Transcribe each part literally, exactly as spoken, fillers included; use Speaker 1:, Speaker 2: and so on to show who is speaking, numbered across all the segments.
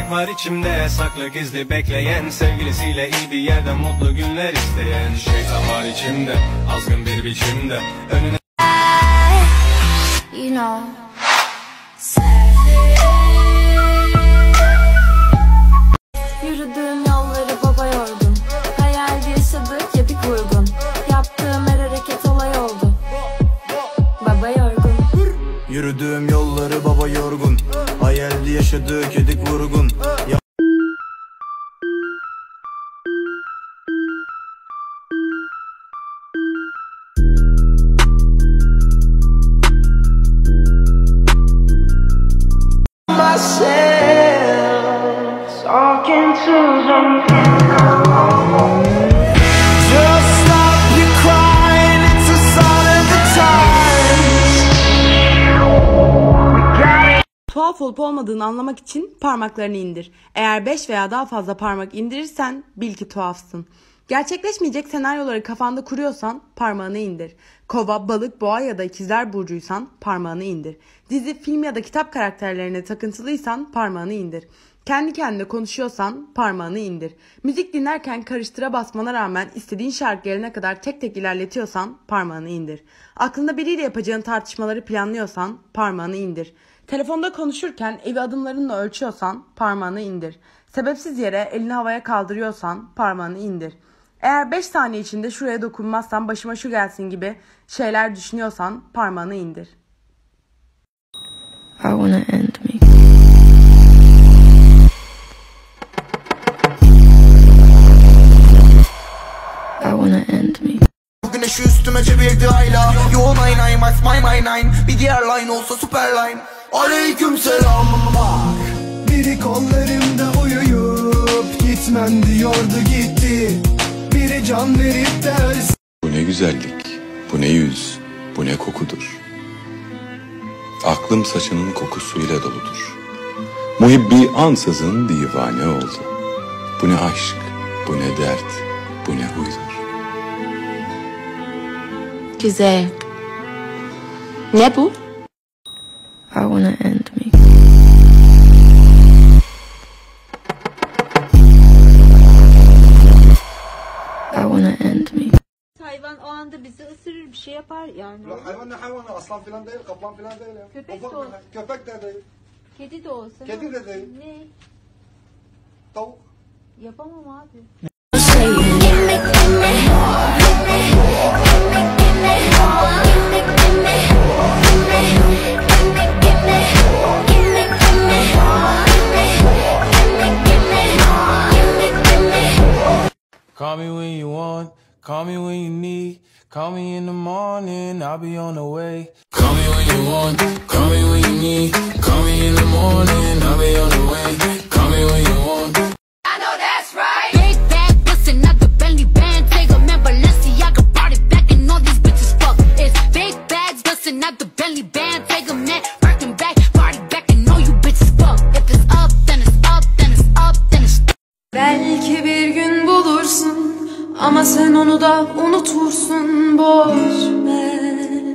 Speaker 1: erkek var içimde, saklı gizli bekleyen, sevgilisiyle iyi bir yerde mutlu günler isteyen. Şeytan var içimde, azgın bir biçimde, önüne
Speaker 2: You know. Yürüdüğüm yolları baba yorgun, hayalde yaşadık yedik vurgun, yaptığım her hareket olay oldu. Baba yorgun.
Speaker 3: Yürüdüğüm yolları baba yorgun, hayalde yaşadık yedik vurgun. Ya
Speaker 4: Tuhaf olup olmadığını anlamak için parmaklarını indir. Eğer beş veya daha fazla parmak indirirsen bil ki tuhafsın. Gerçekleşmeyecek senaryoları kafanda kuruyorsan parmağını indir. Kova, balık, boğa ya da ikizler burcuysan parmağını indir. Dizi, film ya da kitap karakterlerine takıntılıysan parmağını indir. Kendi kendine konuşuyorsan parmağını indir. Müzik dinlerken karıştıra basmana rağmen istediğin şarkı gelene kadar tek tek ilerletiyorsan parmağını indir. Aklında biriyle yapacağın tartışmaları planlıyorsan parmağını indir. Telefonda konuşurken evi adımlarınla ölçüyorsan parmağını indir. Sebepsiz yere elini havaya kaldırıyorsan parmağını indir. Eğer beş saniye içinde şuraya dokunmazsan başıma şu gelsin gibi şeyler düşünüyorsan parmağını indir.
Speaker 2: I wanna end me. I wanna end me.
Speaker 3: güneş üstüme çevirdi ayla. Yo nine nine my my my nine. Bir diğer line olsa super line. Aleyküm selam. Biri kollarımda uyuyup gitmem diyordu gitti. Biri can verip de ölsün.
Speaker 5: Bu ne güzellik, bu ne yüz, bu ne kokudur. Aklım saçının kokusuyla doludur. Muhibbi ansızın divane oldu. Bu ne aşk, bu ne dert, bu ne huydur.
Speaker 2: Güzel. Ne bu? I wanna end me. I wanna end me.
Speaker 6: Hayvan o anda bizi ısırır, bir şey yapar yani.
Speaker 7: Lan hayvan ne hayvanı? Aslan filan değil, kaplan filan değil ya.
Speaker 6: Köpek
Speaker 7: Ufak
Speaker 6: de olsa.
Speaker 7: bir- Köpek de değil.
Speaker 6: Kedi de olsa.
Speaker 7: Kedi
Speaker 6: ne
Speaker 7: de
Speaker 6: olur?
Speaker 7: değil.
Speaker 6: Ne?
Speaker 7: Tavuk.
Speaker 6: Yapamam abi.
Speaker 8: Call me when you want, call me when you need. Call me in the morning, I'll be on the way. Call me when you want, call me when you need. Call me in the morning, I'll be on the way. Call me when you want.
Speaker 9: I know that's right. Big bag, bustin' out the Bentley band. Take a man, Balenciaga brought it back, and all these bitches fuck. It's big bags, bustin' out the Bentley band. Take a man, Birkin back, party back, and all you bitches fuck. If it's up, then it's up, then it's up, then it's up.
Speaker 10: Belki bir gün bulursun ama sen onu da unutursun, boş ver.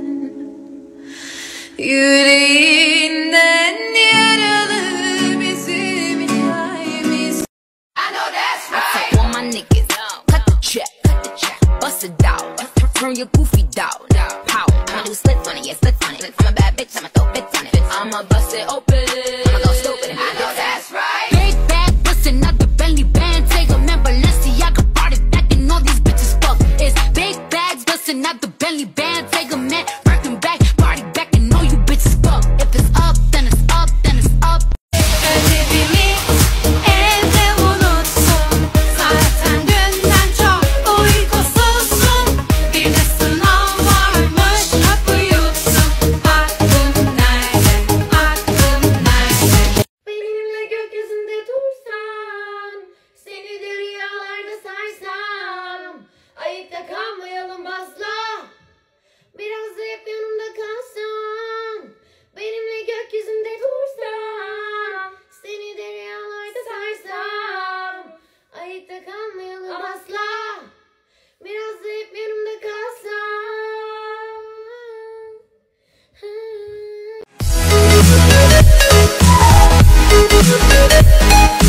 Speaker 10: Yüreğinden yaralı bizim hikayemiz.
Speaker 9: I know that's right. I all my niggas, cut the check, cut the check, bust it out, turn your goofy down, pow. I'ma do splits on it, yeah, splits on it. I'm a bad bitch, I'ma throw bits on it. I'ma bust it open, I'ma go stupid. I know that's right. Big bag, bustin' out the Bentley band. Take a man, Balenciaga brought it back, and all these bitches fuck. It's big bags, bustin' out the Bentley band.
Speaker 11: Bye.